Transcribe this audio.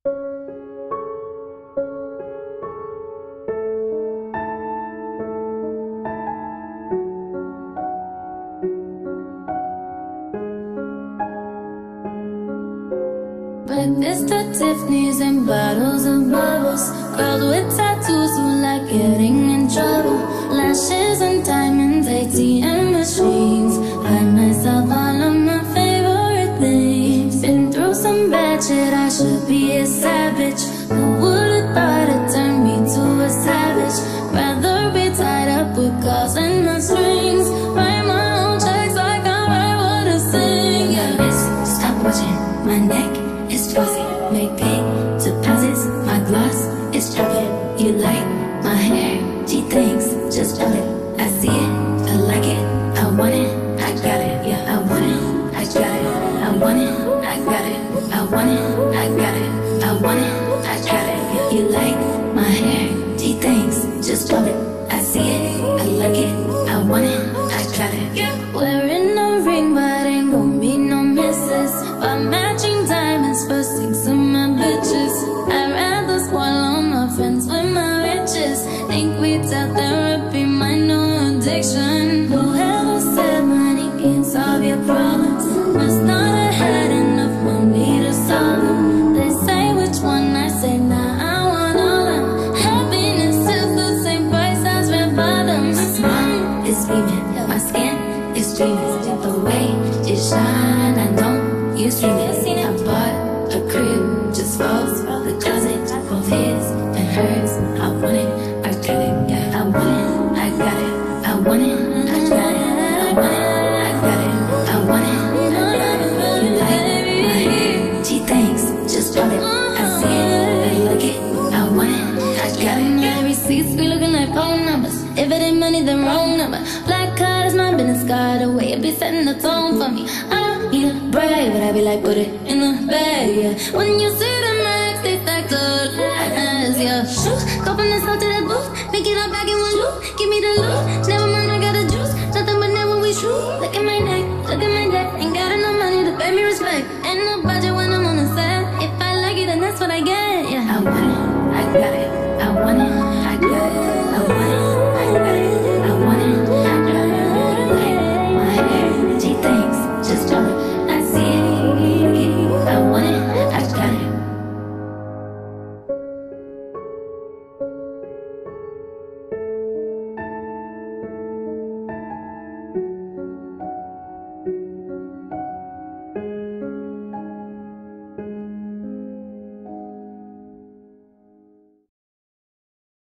Breakfast at Tiffany's and bottles of bubbles. Girls with tattoos who like getting in trouble. Lashes and diamonds, ATM machines. Buy myself all of my favorite things. Been through some bad shit, I should be a savage. Who would've thought it turned me to a savage? Rather be tied up with calls and my strings. Write my own checks like I write what I sing. Yeah, bitch, stop watching my neck. It's flossy, make big deposits. My gloss is dropping. You like my hair? She thinks, just drop it. I see it, I like it, I want it, I got it. Yeah, I want it, I got it. I want it, I got it. I want it, I got it. I want it, I got it. Yeah, you like my hair? She thinks, just drop it. I see it, I like it, I want it, I got it. Yeah, wearing a ring, but ain't gon' be no misses. By matching diamonds for 6 of my bitches. I'd rather swallow my friends with my riches. Think without therapy, my new addiction. Whoever said money can't solve your problems must not have had enough money to solve them. They say which one, I say nah, I want all of them. Happiness is the same price as red bottoms. My smile is beaming, my skin is dreaming. The way you shine, I know you seen it. I bought a crib just for the closet, both his and hers. I want it, I got it. Yeah, I want it, I got it. I want it, I got it. I want it, I got it. I want it, I got it. You like my hair? She thinks, just drop it. I see it, I like it. I want it, I got it. My receipts be looking like phone numbers. If it ain't money, then wrong number. Black card is my business card. The way it be setting the tone for me. I don't need a brag, but I be like, put it in the bag, yeah. When you see the max, they stack good as, yeah. Shoot, open this out to that booth. Pick it up back in one loop. Give me the loot. Never mind, I got the juice. Nothing but never we shoot. Look at my neck, look at my neck. Ain't got enough money to pay me respect. Ain't no budget when I'm on the set. If I like it, then that's what I get, yeah. I want it, I got it.